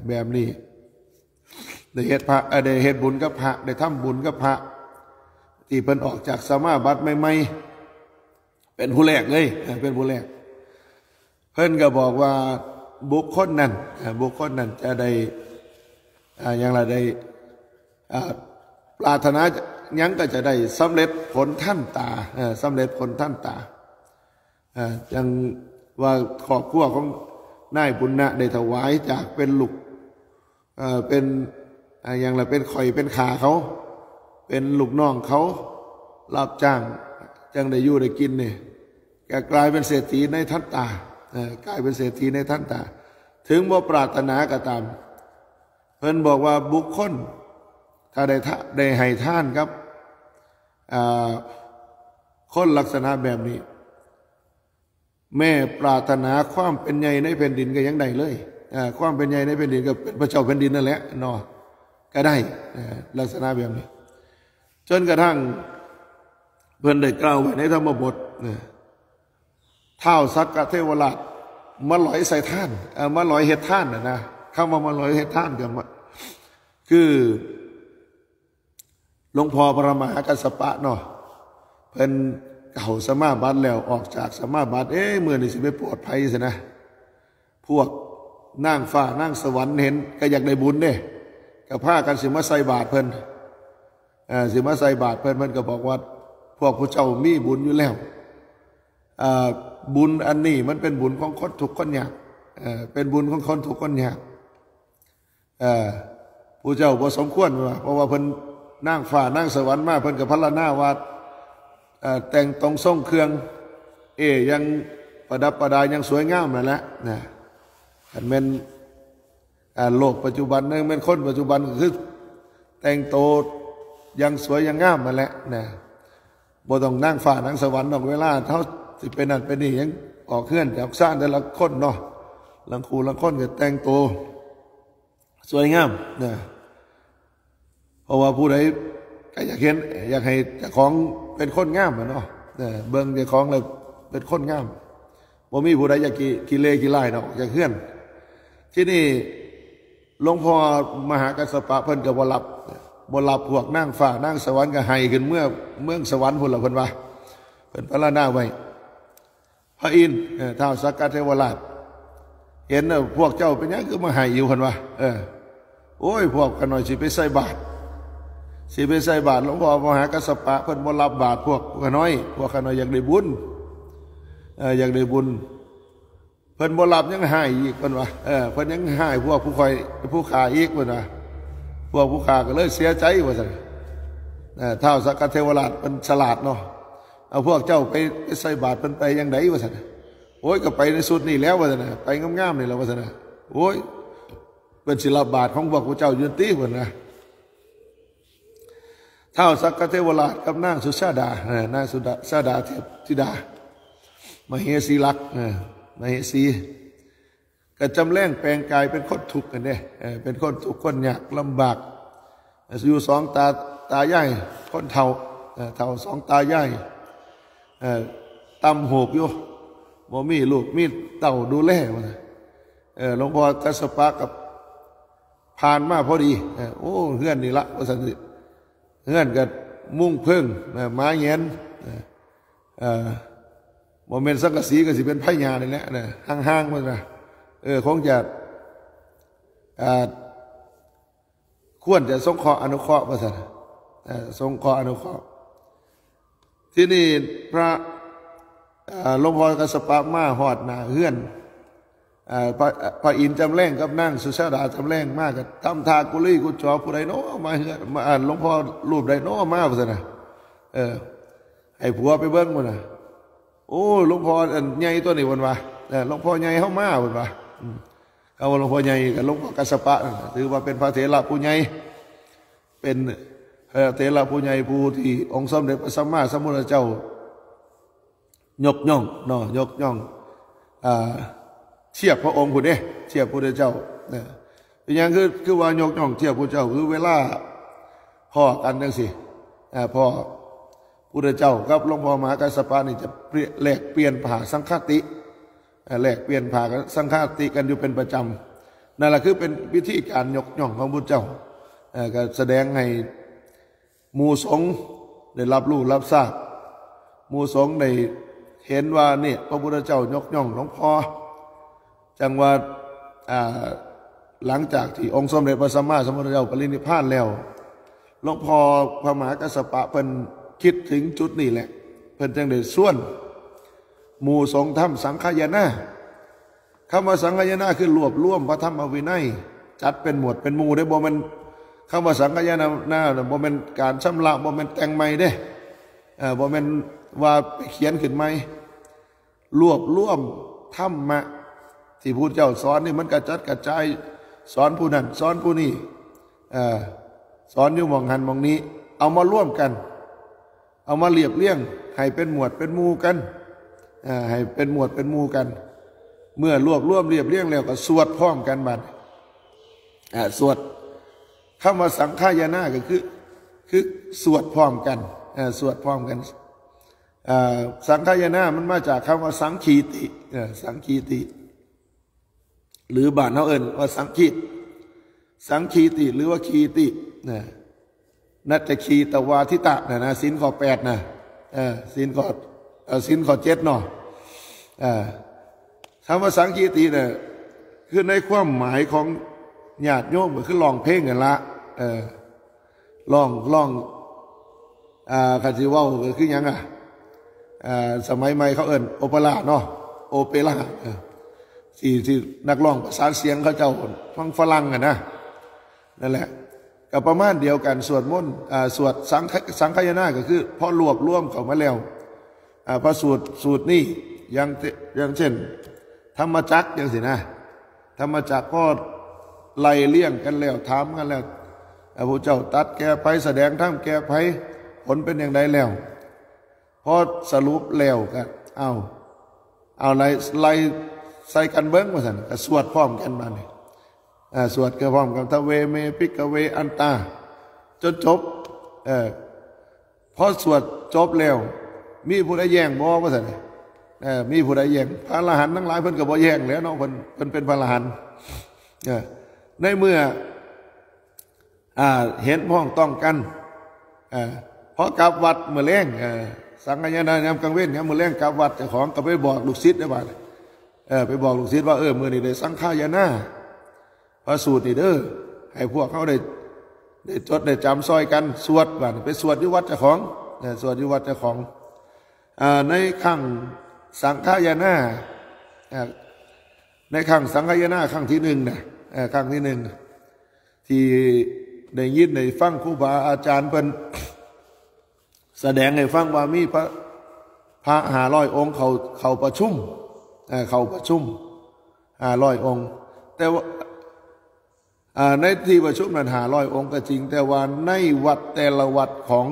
ได้เฮ็ดบุญกับพระได้ทำบุญกับพระที่เพิ่นออกจากสมาบัติใหม่ๆเป็นผู้แรกเลยเป็นผู้แรกเพิ่นก็บอกว่าบุคคลนั้นจะได้อย่างไรได้ปรารถนายังก็จะได้สำเร็จผลท่านตาสำเร็จผลท่านตายังว่าครอบครัวของนายบุญนะได้ถวายจากเป็นลูกเป็นอย่างไรเป็นข่อยเป็นขาเขาเป็นลูกน้องเขารับจ้างจังได้อยู่ได้กินเนี่ยแกกลายเป็นเศรษฐีในท่านตากลายเป็นเศรษฐีในท่านตาถึงบ่ปรารถนาก็ตามเพิ่นบอกว่าบุคคลถ้าได้ให้ท่านครับคนลักษณะแบบนี้แม่ปรารถนาความเป็นใหญ่ในแผ่นดินก็ยังได้เลยความเป็นใหญ่ในแผ่นดินก็เป็นพระเจ้าแผ่นดินนั่นแหละเนาะก็ได้ลักษณะแบบนี้จนกระทั่งเพิ่นได้กล่าวไว้ในธรรมบทท้าวสักกะเทวราชมาลอยใส่ท่านมาลอยเฮ็ดท่านนะคำว่ามาลอยเฮ็ดท่านกันคือหลวงพ่อปรมหากัสสปะเนาะเพิ่นเก่าสมาบัติแล้วออกจากสมาบัติเมื่อนี่สิไปปลอดภัยสินะพวกนั่งฟ้านั่งสวรรค์เห็นก็อยากได้บุญเด้ก็พากันสิมาใส่บาตรเพิ่นสิมาใส่บาตรเพิ่นก็บอกว่าพวกผู้เจ้ามีบุญอยู่แล้วบุญอันนี้มันเป็นบุญของคนทุกคนยากเป็นบุญของคนทุกคนยากผู้เจ้าบ่สมควรว่าเพราะว่าเพิ่นนั่งฟ้านั่งสวรรค์มาเพิ่นก็พรรณนาว่าแต่งตรงทรงเครื่องยังประดับประดายังสวยงามนั่นแหละนะอันเป็นโลกปัจจุบันนั่นเป็นคนปัจจุบันคือแต่งโตยังสวยยังงามนั่นแหละนะบ่ต้องนั่งฟ้านั่งสวรรค์ดอกเวลาเท่าสิเป็นนั่นเป็นนี่ยังออกเคลื่อนจากสร้างแต่ละคนเนาะลังคูลังคนก็แต่งโตสวยงามนะเพราะว่าผู้ใดก็อยากเห็นอยากให้เจ้าของเป็นคนงามเนาะเบิ่งเจ้าของเลยเป็นคนงามบ่มีผู้ใดอยากกิเลกิไล่เนาะอยากเคลื่อนที่นี่หลวงพ่อมหากัสสปะเพิ่นก็บ่รับพวกนั่งฟ้านั่งสวรรค์ก็ให้ขึ้นเมืองสวรรค์พุ่นล่ะเพิ่นว่าเพิ่นพรรณนาไว้พระอินทร์ท้าวสักกะเทวราชเห็นพวกเจ้าเป็นหยังคือมาให้อยู่เพิ่นว่าโอ้ยพวกกันหน่อยสิไปใส่บาตรหลวงพ่อมหากัสสปะเพิ่นบ่รับบาตรพวกกันน้อยอยากได้บุญอยากได้บุญเพิ่นบ่รับยังให้อีกเพิ่นว่าเพิ่นยังให้พวกผู้ฆ่าอีกเพิ่นว่าพวกผู้ฆ่าก็เลยเสียใจว่าซั่นท้าวสักกะเทวราชเพิ่นฉลาดเนาะเอาพวกเจ้าไปใส่บาตรเพิ่นไปยังไดว่าซั่นโอ้ยก็ไปในสุดนี่แล้วว่าซั่นไปงามๆนี่แล้วว่าซั่นโอ้ยเป็นศิลปบาทของพวกผู้เจ้ายืนตีเพิ่นนะท้าวสักกะเทวราชกับนางสุชาดานางสุชาดาเทพธิดามเหสีลักษณ์มเหสีก็จำแรงแปลงกายเป็นคนทุกข์กันเด้เป็นคนทุกข์คนยากลำบากอยู่สองตาใหญ่คนเฒ่าสองตาใหญ่ตำโหกอยู่บ่มีลูกมีเต่าดูแลมันหลวงพ่อกัสสปะกับผ่านมาพอดีโอ้เฮือนนี่ละว่าซั่นสิเฮือนก็มุ่งเพิ่งไม้แงนบ่แม่นสังกะสีก็สิเป็นไผหญ้านี่แหละห่างๆมันนะคงจะควรจะสงเคราะห์อนุเคราะห์ว่าซั่นสงเคราะห์อนุเคราะห์ที่นี่พระหลวงพ่อกัสสปะมาฮอดหน้าเฮือนพระอินทร์จำแรงกับนางสุชาดาจำแรงมากก็ทำทากุลีกุจอผู้ใดเนาะมาเฮือนมาหลวงพ่อรูปใดเนาะมาว่าซั่นน่ะให้ผัวไปเบิ่งพุ่นน่ะโอ้หลวงพ่อใหญ่ตัวนี้วันว่าหลวงพ่อใหญ่เฮามาวันว่าเอาหลวงพ่อใหญ่กับหลวงพ่อกัสสปะถือว่าเป็นพระเถระผู้ใหญ่เป็นเถระผู้ใหญ่ผู้ที่องค์สมเด็จพระสัมมาสัมพุทธเจ้ายกย่องเนาะยกย่องเทียบพระองค์ผู้นี้เทียบพระพุทธเจ้าเป็นอย่างคือว่ายกย่องเทียบพระเจ้าคือเวลาพ่อกันจังสิพ่อพุทธเจ้ากับหลวงพ่อมหากัสสปะนี่จะแลกเปลี่ยนผ่าสังฆติแลกเปลี่ยนผ่าสังฆติกันอยู่เป็นประจำนั่นแหละคือเป็นวิธีการยกย่องของพุทธเจ้าก็แสดงให้หมู่สงฆ์ได้รับรู้รับทราบหมู่สงฆ์ได้เห็นว่าเนี่ยพระพุทธเจ้ายกย่องหลวงพ่อจังว่าหลังจากที่องค์สมเด็จพระสัมมาสัมพุทธเจ้าปรินิพพานแล้วหลวงพ่อพระมหากัสสปะเพิ่นคิดถึงจุดนี้แหละเพิ่นจึงได้ส่วนหมู่สงฆ์ทำสังฆายนาคำว่าสังฆายนาคือรวบรวมพระธรรมวินัยจัดเป็นหมวดเป็นหมู่ได้บ่แม่นคำว่าสังฆายนาบ่แม่นการชำระบ่แม่นแต่งใหม่เด้บ่แม่นว่าไปเขียนขึ้นใหม่รวบรวมธรรมะที่พุทธเจ้าสอนนี่มันกระจัดกระจายสอนผู้นั้นสอนผู้นี้สอนอยู่หม่องหันหม่องนี้เอามาร่วมกันเอามาเรียบเรียงให้เป็นหมวดเป็นหมู่กันให้เป็นหมวดเป็นหมู่กันเมื่อรวบรวมเรียบเรียงแล้วก็สวดพร้อมกันบัดสวดคำว่าสังฆายนาก็คือสวดพร้อมกันสวดพร้อมกันสังฆายนามันมาจากคำว่าสังคีติสังคีติหรือบ้านเขาเอิ้นว่าสังคีตสังคีติหรือว่าคีตินัตคีตวาทิตะนะศีลข้อ8นะศีลข้อ7เนาะคำว่าสังคีติเนี่ยคือในความหมายของญาติโยมก็คือร้องเพลงกันละร้องคาสิว่าก็คือหยังสมัยใหม่เขาเอิ้นโอเปร่าเนาะโอเปร่าที่นักร้องประสานเสียงเขาเจ้าฟังฝรั่งนะนั่นแหละก็ประมาณเดียวกันสวดมนต์สวดสังฆายนาก็คือพอรวบรวมเข้ามาแล้วพระสูตรนี้อย่างเช่นธรรมจักรอย่างสินะธรรมจักรก็ไล่เลี่ยงกันแล้วถามกันแล้วพระเจ้าตัดแก้ไขแสดงธรรมแก้ไขผลเป็นอย่างไรแล้วพอสรุปแล้วก็เอาไล่ใส่กันเบิ้งว่าสั่นก็สวดพร้อมกันมาเนี่ยสวดก็พร้อมกันทเวเมปิกเวอันตาจนจบพอสวดจบแล้วมีผู้ใดแย่งบ่ว่าสั่นมีผู้ใดแย่งพระอรหันต์ทั้งหลายเพิ่นก็บ่แย่งแล้วเนาะเพิ่นเป็นพระอรหันต์ในเมื่อเห็นพ้องต้องกันพอกลับวัดเมื่อแรงสังฆายนายามกลางเว้นยามมื้อแรงกลับวัดเจ้าของก็ไปบอกลูกศิษย์ได้บ่าไปบอกลูกศิษย์ว่ามื้อนี้ได้สังฆายนาพระสูตรนี่เด้อให้พวกเขาได้จดได้จำซอยกันสวดบ่าไปสวดอยู่วัดเจ้าของสวดอยู่วัดเจ้าของในครั้งสังฆายนาในครั้งสังฆายนาครั้งที่1นะครั้งที่1ที่ได้ยินได้ฟังครูบาอาจารย์เพิ่นแสดงให้ฟังว่ามีพระ500องค์เขาประชุม500องค์แต่ว่าในที่ประชุมนั้น500องค์ก็จริงแต่ว่าในวัดแต่ละวัดของ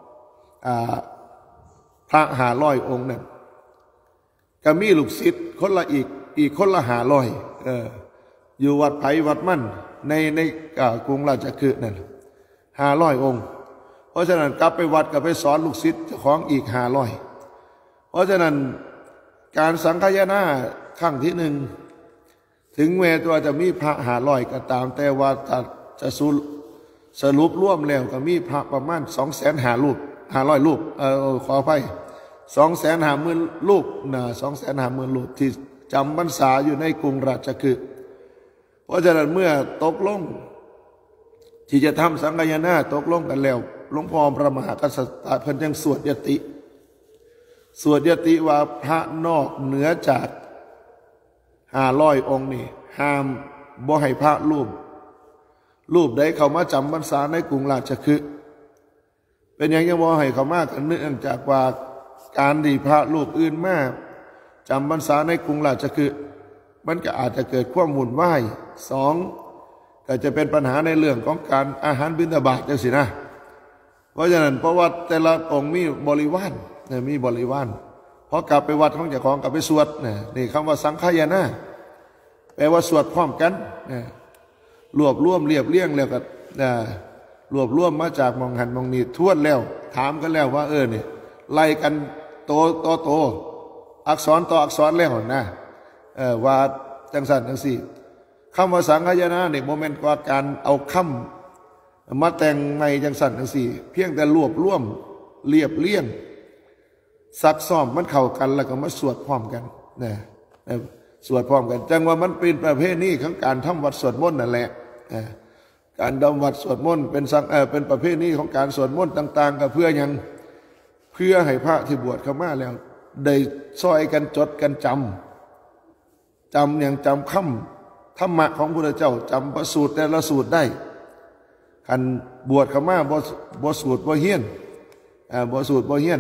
พระ500องค์นั้นก็มีลูกศิษย์คนละอีกคนละ500อยู่วัดไผ่วัดมั่นในกรุงราชคฤห์นั่น500องค์เพราะฉะนั้นกลับไปวัดก็ไปสอนลูกศิษย์เจ้าของอีก500เพราะฉะนั้นการสังฆายนาครั้งที่1ถึงแม้ตัวจะมีพระ500ก็ตามแต่ว่าจะสรุปร่วมแล้วก็มีพระประมาณ250,000 รูป500รูปขออภัย250,000 รูปนะ250,000 รูปที่จำพรรษาอยู่ในกรุงราชคฤห์เพราะฉะนั้นเมื่อตกลงที่จะทำสังฆายนาตกลงกันแล้วหลวงพ่อพระมหากัสสปะเพิ่นยังสวดยติว่าพระนอกเหนือจาก500องค์นี่ห้ามบ่ให้พระรูปใดเข้ามาจำพรรษาในกรุงราชคฤห์เป็นอย่างยังบ่ให้เข้ามากันเนื่องจากว่าการที่พระรูปอื่นมาจำพรรษาในกรุงราชคฤห์มันก็อาจจะเกิดความวุ่นวาย2ก็จะเป็นปัญหาในเรื่องของการอาหารบิณฑบาตจังสินะเพราะฉะนั้นเพราะว่าแต่ละองค์มีบริวารพอกลับไปวัดของเจ้าของกลับไปสวดนี่คำว่าสังฆายนาแปลว่าสวดพร้อมกันรวบรวมเรียบเรียงแล้วก็รวบรวมมาจากมองหันมองนี้ทวนแล้วถามกันแล้วว่าเนี่ยไล่กันโตอักษรต่ออักษรแล้วนะว่าจังสันจังสี่คำว่าสังฆายนาเนี่ยโมเมนต์กว่าการเอาคำมาแต่งในจังสันจังสี่เพียงแต่รวบรวมเรียบเรียงซักซ้อมมันเข้ากันแล้วก็มาสวดพร้อมกันนะสวดพร้อมกันจังว่ามันเป็นประเภทนี้ของการทำวัดสวดมนต์นั่นแหละการทำวัดสวดมนต์เป็นประเภทนี้ของการสวดมนต์ต่างๆก็เพื่อให้พระที่บวชเข้ามาแล้วได้ซอยกันจดกันจำคำธรรมะของพระพุทธเจ้าจำพระสูตรแต่ละสูตรได้คันบวชเข้ามาบ่สูตรบ่เฮียนบ่สูตรบ่เฮียน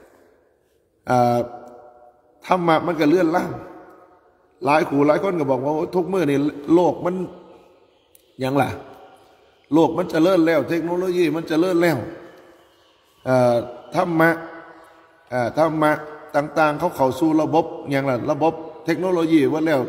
ธรรมะมันก็เลื่อนล่างหลายคนก็บอกว่าทุกมื้อนี่โลกมันยังล่ะโลกมันเจริญแล้วเทคโนโลยีมันเจริญแล้วธรรมะต่างๆเขาเข้าสู่ระบบอย่างล่ะระบบเทคโนโลยีว่าแล้ว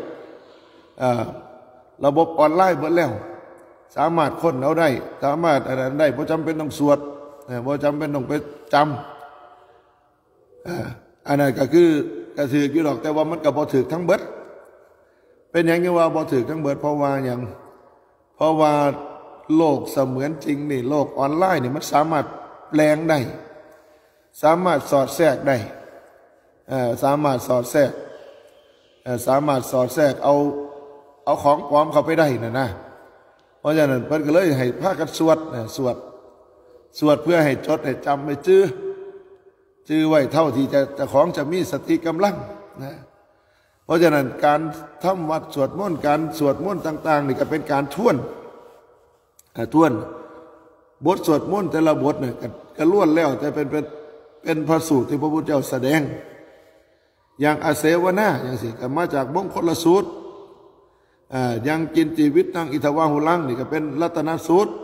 ระบบออนไลน์หมดแล้วสามารถค้นเอาได้สามารถอะไรได้บ่จำเป็นต้องสวดบ่จำเป็นต้องไปจำอันนั้นก็คือกระถืออยู่หรอกแต่ว่ามันก็บ่ถือทั้งเบิดเป็นอย่างนี้ว่าบ่ถือทั้งเบิดเพราะว่าโลกเสมือนจริงนี่โลกออนไลน์นี่มันสามารถแปลงได้สามารถสอดแทรกได้สามารถสอดแทรกเอาของปลอมเข้าไปได้นะเพราะฉะนั้นเพิ่นก็เลยให้พากันสวดเพื่อให้จดให้จำให้จื้อไว้เท่าที่จะของจะมีสติกำลังนะเพราะฉะนั้นการทำวัดสวดมนต์การสวดมนต์ต่างๆนี่ก็เป็นการทวนบทสวดมนต์แต่ละบทเนี่ยก็ล้วนแล้วแต่เป็นพระสูตรที่พระพุทธเจ้าแสดงอย่างอาเสวนาอย่างสิก็มาจากมงคลสูตรอย่างกินจีวิตตังอิทวาหุลังนี่ก็เป็นรัตนสูตร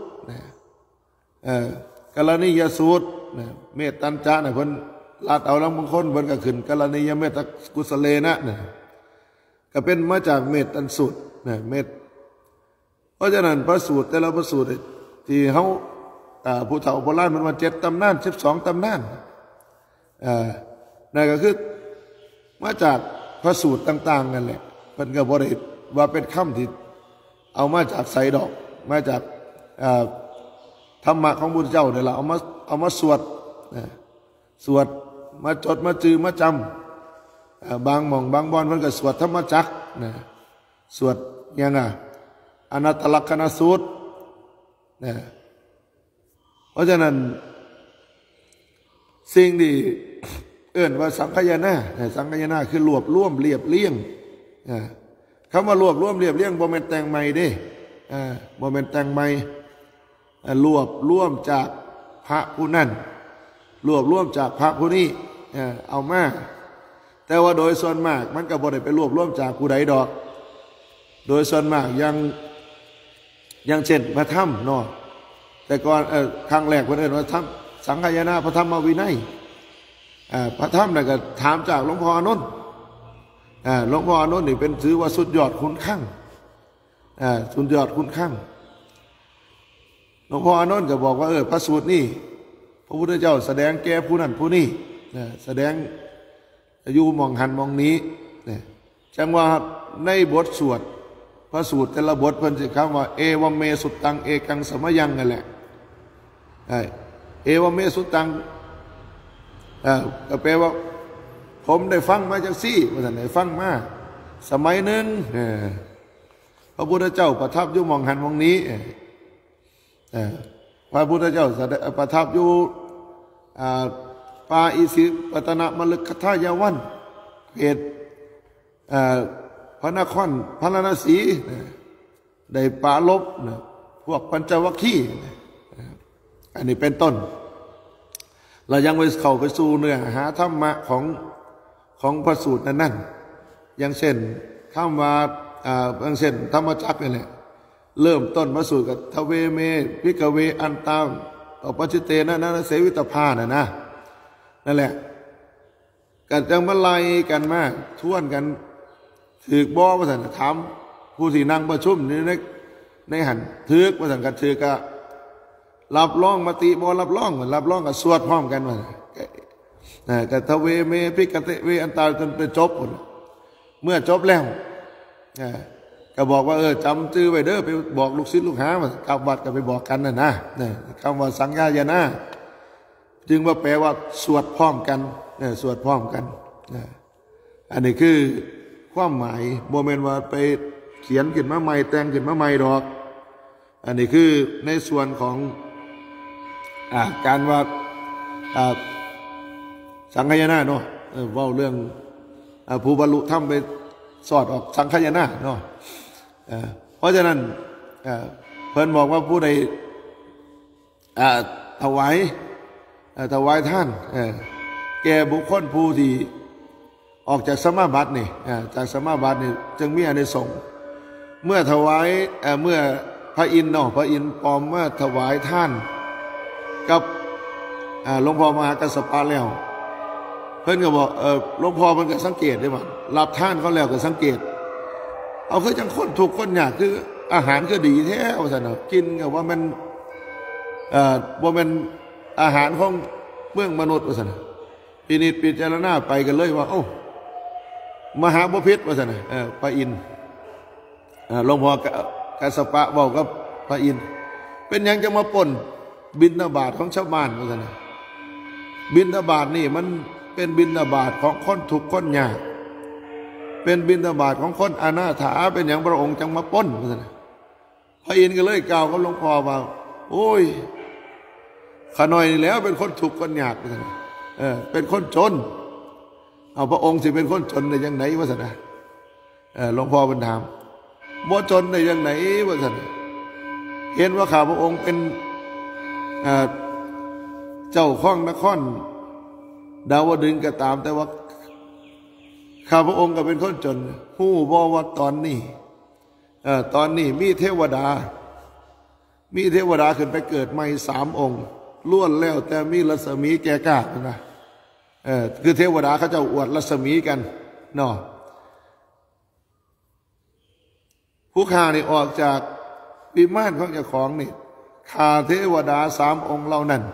กาลนิยสูตรเมตตัญจาเนี่ยเพิ่นลาดเอาลังมงคลเพิ่นก็ขึ้นกาลนิยเมตตกุศเลนะเนี่ยก็เป็นมาจากเมตตัญสูตรเมตเพราะฉะนั้นพระสูตรแต่ละพระสูตรที่เขาผู้เฒ่าโบราณมันว่า7 ตำนาน12 ตำนานนั่นก็คือมาจากพระสูตรต่างๆนั่นแหละเพิ่นก็บ่ได้ว่าเป็นคำที่เอามาจากไสดอกมาจากธรรมะของพระพุทธเจ้าเนี่ยเราเอามาสวดมาจดมาจือมาจำบางหม่องบางบอนมันก็สวดธรรมจักรสวดยังไงอนัตตลักษณสูตรเพราะฉะนั้นสิ่งที่ว่าสังคายนาคือรวบรวมเรียบเรียงคำว่ารวบรวมเรียบเรียงบ่แม่นแต่งใหม่เด้บ่แม่นแต่งใหม่รวบรวมจากพระผู้นั้นรวบรวมจากพระผู้นี้เอามาแต่ว่าโดยส่วนมากมันก็บ่ได้ไปรวบรวมจากผู้ใดดอกโดยส่วนมากยังเช่นพระธรรมเนาะแต่ก่อนครั้งแรกเพิ่นเอิ้นว่าธรรมสังคายนาพระธรรมวินัยพระธรรมน่ะก็ถามจากหลวงพ่ออานนท์หลวงพ่ออานนท์นี่เป็นถือว่าสุดยอดคุณข้างสุดยอดคุณข้างหลวงพ่ออานนท์ก็บอกว่าพระสูตรนี่พระพุทธเจ้าแสดงแก่ผู้นั้นผู้นี้แสดงอยู่มองหันมองนี้จังว่าในบทสวดพระสูตรแต่ละบทเพิ่นสิคำว่าเอวเมสุตตังเอกังสมยังนั่นแหละเอวเมสุตตังก็แปลว่าผมได้ฟังมาจากซี่ว่าท่านได้ฟังมาสมัยหนึ่งพระพุทธเจ้าประทับอยู่มองหันมองนี้พระพุทธเจ้าประทับอยู่ป่าอิสิปตนะมฤคทายวันเขตพระนครพระนราศีได้ปราลบพวกปัญจวัคคีย์อันนี้เป็นต้นเรายังไปเข้าไปสู่เนื้อหาธรรมะของพระสูตรนั้นอย่างเช่นคำว่าอย่างเช่นธรรมจักรนี่แหละเริ่มต้นพระสูตรกับทเวเมพิกเวอันตามต่อปัจจิเตนะเสวิตภานั่นแหละกันจังมาไล่กันมาท่วนกันถือบ่ว่าซั่นถามผู้ที่นั่งประชุมในหันถือว่าซั่นกันถือก็รับรองมติบ่รับรองก็สวดพร้อมกันว่าก็ทเวเมพิกเวอันตาจนไปจบเมื่อจบแล้วก็บอกว่าจำชื่อไว้เด้อไปบอกลูกศิษย์ลูกหาว่ากลับวัดก็ไปบอกกันนะคำว่าสังฆายนาจึงว่าแปลว่าสวดพร้อมกันสวดพร้อมกันอันนี้คือความหมายโมเมนต์ว่าไปเขียนขึ้นมาใหม่แต่งขึ้นมาใหม่ดอกอันนี้คือในส่วนของการว่าสังคายนาเนาะเว้าเรื่องผู้บรรลุธรรมไปสอดออกสังคายนาเนาะเพราะฉะนั้นเพิ่นบอกว่าผู้ใดถวายท่านแก่บุคคลผู้ที่ออกจากสมาบัตินี่จากสมาบัตินี่จึงมีอานิสงส์เมื่อถวายเมื่อพระอินทร์เนาะพระอินทร์ปลอมเมื่อถวายท่านกับหลวงพ่อมหากัสสปะแล้วเพิ่นก็บอกหลวงพ่อมันก็สังเกตได้ว่ารับท่านเขาแล้วก็สังเกตเอาคือจังคนถูกคนยากคืออาหารก็ดีแท้ว่าซั่นเนาะกินก็ว่ามันบ่แม่นอาหารของเมืองมนุษย์ว่าซั่นพินิจพิจารณาไปกันเลยว่าโอ้มหาบพิตรว่าซั่นพระอินทร์หลวงพ่อกัสสปะบอกกับพระอินทร์เป็นหยังจะมาป่นบิณฑบาตของชาวบ้านว่าซั่นบิณฑบาตนี่มันเป็นบิณฑบาตของคนทุกข์คนยากเป็นบิณฑบาตของคนอนาถาเป็นอย่างพระองค์จังมาป่นว่าซั่นพระอินทร์ก็เลยกล่าวกับหลวงพ่อว่าโอ้ยข้าน้อยนี่แล้วเป็นคนทุกข์คนยากว่าซั่นเป็นคนจนเอาพระองค์สิเป็นคนจนได้ยังไงวะสันหลวงพ่อบันถามบ่จนได้ยังไงวะสันเห็นว่าข้าพระองค์เป็นเจ้าข้องนครดาวดึงก็ตามแต่ว่าข้าพระองค์ก็เป็นคนจนฮู้บ่ว่าตอนนี้มีเทวดาขึ้นไปเกิดใหม่3 องค์ล้วนแล้วแต่มีรัศมีแก่กล้านะคือเทวดาเขาจะอวดรัศมีกันเนาะผู้ข้านี่ออกจากวิมานของเจ้าของนี่ข้าเทวดา3 องค์เหล่านั้น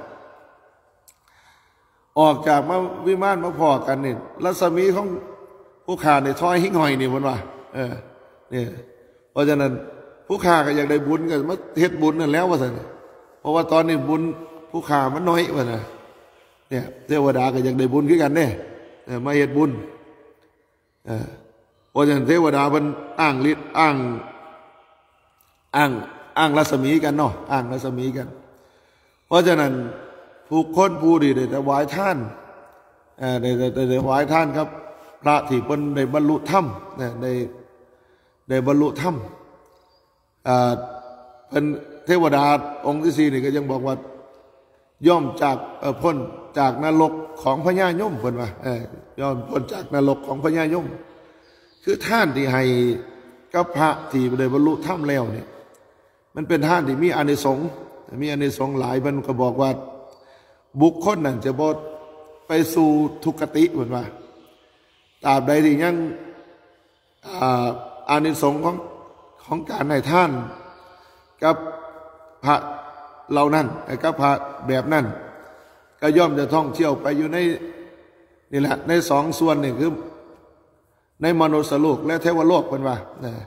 ออกจากมาวิมานมาพอกันนี่รัศมีของผู้ข้านี่ทอยหิ้งหอยนี่มันว่าเนี่ยเพราะฉะนั้นผู้ข้าก็อยากได้บุญกันมาเฮ็ดบุญนั่นแล้วว่าซั่นเพราะว่าตอนนี้บุญผู้ข้ามันน้อยว่าน่ะเนี่ยเทวดาก็อยากได้บุญคือกันเนี่ยมาเฮ็ดบุญเพราะฉะนั้นเทวดามันอ้างฤทธิ์อ้างรัศมีกันเนาะอ้างรัศมีกันเพราะฉะนั้นผู้คนผู้ดีได้ถวายท่านได้ถวายท่านครับพระที่เพิ่นได้บรรลุธรรมได้บรรลุธรรมเป็นเทวดาองค์ที่4นี่ก็ยังบอกว่าย่อมจากพ้นจากนรกของพญายมเพิ่นว่าย่อมพ้นจากนรกของพญายมคือท่านที่ให้กับพระที่ได้บรรลุธรรมแล้วเนี่ยมันเป็นท่านที่มีอานิสงส์หลายมันก็บอกว่าบุคคลนั้นจะบ่ไปสู่ทุกขติเพิ่นว่าตราบใดที่ยังอานิสงส์ของการให้ท่านกับพระเหล่านั้นกับพระแบบนั้นก็ย่อมจะท่องเที่ยวไปอยู่ในนี่แหละใน2 ส่วนนี่คือในมนุษย์โลกและเทวโลกเป็นว่า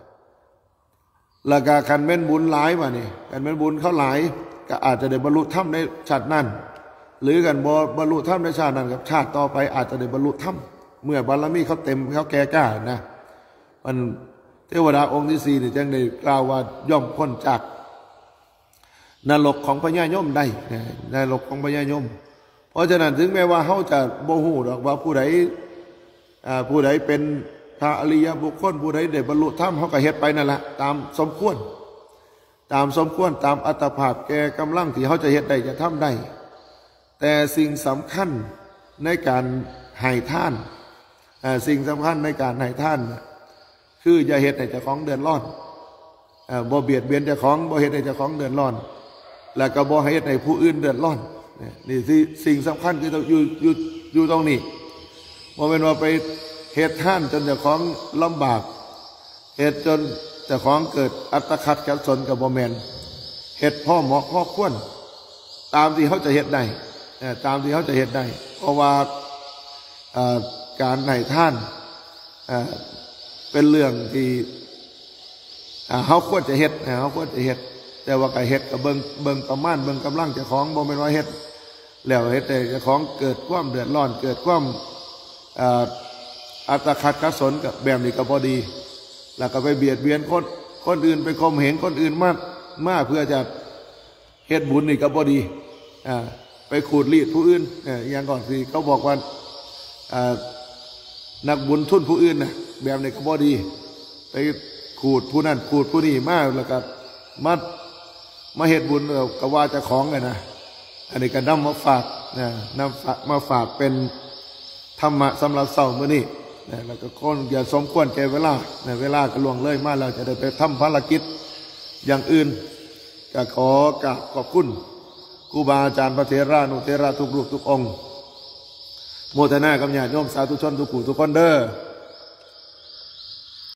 แล้วก็คันแม่นบุญหลายมานี่คันแม่นบุญเขาหลายก็อาจจะได้บรรลุธรรมในชาตินั้นหรือกันบ่บรรลุธรรมในชาตินั้นกับชาติต่อไปอาจจะได้บรรลุธรรมเมื่อบารมีเขาเต็มเขาแก่กล้านะมันเทวดาองค์ที่4นี่จึงได้กล่าวว่าย่อมพ้นจากนรกของพญายมได้นรกของพญายมเพราะฉะนั้นถึงแม้ว่าเขาจะบ่ฮู้ดอกว่าผู้ใดเป็นพระอริยบุคคลผู้ใดได้บรรลุธรรมเขาก็เฮ็ดไปนั่นแหละตามสมควรตามอัตภาพแก่กำลังที่เขาจะเฮ็ดได้จะทำได้แต่สิ่งสำคัญในการให้ท่านสิ่งสำคัญในการให้ท่านคืออย่าเฮ็ดให้เจ้าของเดือดร้อนบ่เบียดเบียนเจ้าของบ่เฮ็ดให้เจ้าของเดือดร้อนแล้วก็บ่ให้เฮ็ดให้ผู้อื่นเดือดร้อนนี่สิ่งสำคัญคือต้องอยู่ตรงนี้บ่แม่นว่าไปเฮ็ดท่านจนเจ้าของลำบากเฮ็ดจนเจ้าของเกิดอัตคัดขัดสนกับบ่แม่นเฮ็ดพ่อเหมาะพ่อควรตามที่เขาจะเฮ็ดได้เพราะว่าการให้ท่านเป็นเรื่องที่เขาควรจะเฮ็ดแต่ว่าก็เฮ็ดกับเบิ่งประมาณเบิ่งกำลังเจ้าของบ่แม่นว่าเฮ็ดแล้วเหตุใดเจ้าของเกิดความเดือดร้อนเกิดความอัตคัดขัดสนกับแบบนี้ก็พอดีแล้วก็ไปเบียดเบียนคนอื่นไปข่มเหงคนอื่นมากเพื่อจะเฮ็ดบุญนี่ก็พอดีไปขูดรีดผู้อื่นอย่างก่อนสิเขาบอกว่านักบุญทุนผู้อื่นนะแบบนี้ก็พอดีไปขูดผู้นั้นขูดผู้นี้มากแล้วก็มาเฮ็ดบุญก็ว่าจะของไงนะอันนี้ก็นำมาฝากนำมาฝากเป็นธรรมะสำหรับเศร้าเมื่อนี้แล้วก็คนอย่าสมควรแก่เวลาเวลาก็ล่วงเลยมาเราจะได้ไปทำภารกิจอย่างอื่นก็ขอกราบขอบคุณครูบาอาจารย์พระเถระนุเถระทุกรูปทุกองค์โมทนากับญาติโยมสาธุชนทุกผู้ทุกคนเด้อ